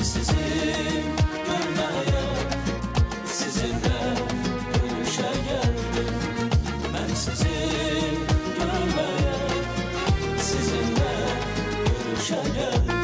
sizi görmeye, sizinle görüşe geldim. Ben sizi görmeye, sizinle görüşe geldim.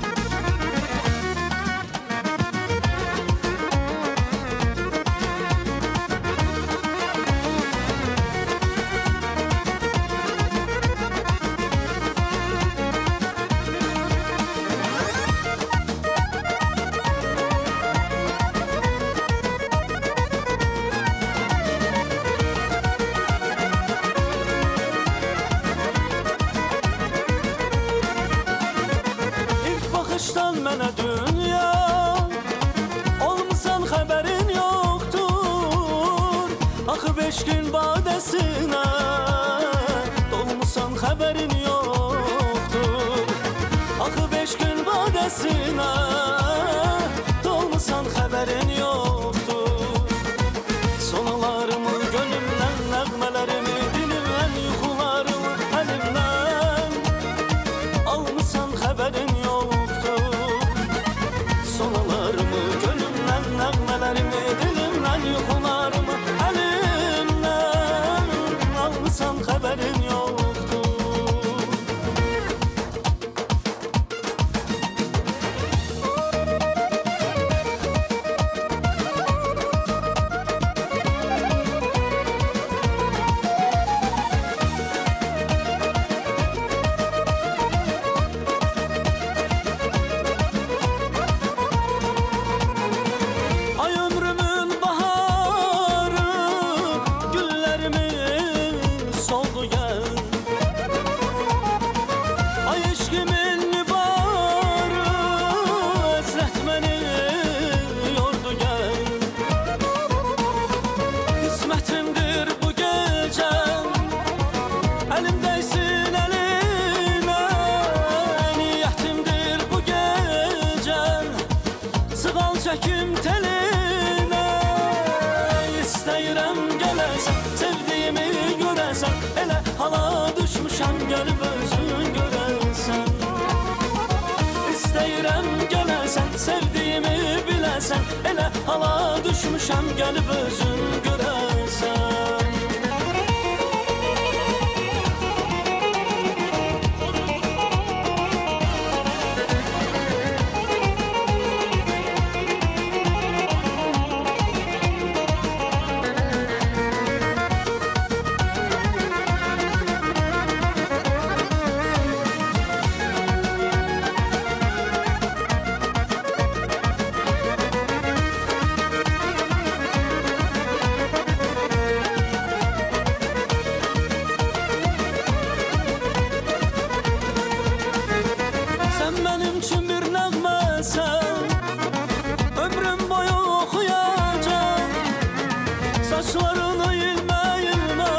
Baxışdan mənə dünya olmusan xəbərin yoxdur. Axı 5 gün badəsinə dolmusan xəbərin yoxdur. Axı 5 gün badəsinə dolmusan xəbərin yoxdur. Sonalarımı gönlümdən, nəğmələrimi dilimdən, yuxularımı əlimdən almısan xəbərin yoxdur. Sonalarımı gönlümdən, nəğmələrimi dilimdən, yuxularımı əlimdən almısan xəbərin yoxdur. Əlimdəysin əlinə, niyyətimdir bu gecə, sığal çəkim telinə. İstəyirəm gələsən, sevdiyimi görəsən, elə hala düşmüşəm, gəlib özün görəsən. İstəyirəm gələsən, sevdiyimi biləsən, elə hala düşmüşəm, gəlib özün görəsən. Sən mənim üçün bir nəğməsən, ömrüm boyu oxuyacam. Saçlarını ilmə ilmə,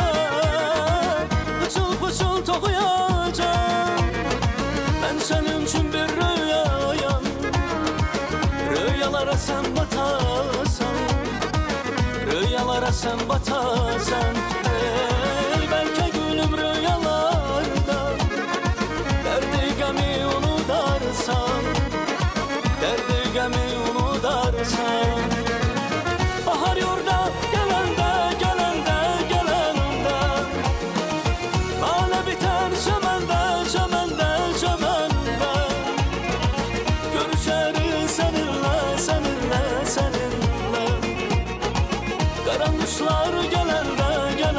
pıçıl toxuyacam. Mən sənin üçün bir rüyayam, rüyalara sən batasan, rüyalara sən batasan. Bəlkə gülüm rüyalarda, dərdi qəmi unudarsan, dərdi qəmi unudarsan. Bahar yurda gələndə, gələndə, gələndə, alə bitər çəməndə, çəməndə, çəməndə. Görüşərik səninlə, səninlə, səninlə. Qaranquşlar gələndə, gələndə.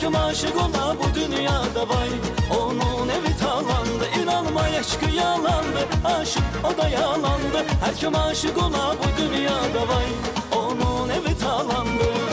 kim aşık ola bu dünyada vay. Onun evi talandı, inanma aşkı yalandı. Aşık o da yalandı. Her kim aşık ola bu dünyada vay. Onun evi talandı.